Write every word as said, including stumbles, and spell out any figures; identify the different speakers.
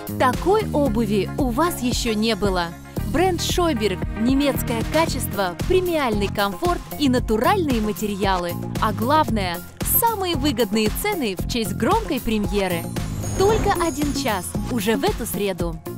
Speaker 1: Такой обуви у вас еще не было. Бренд Шойберг – немецкое качество, премиальный комфорт и натуральные материалы. А главное – самые выгодные цены в честь громкой премьеры. Только один час уже в эту среду.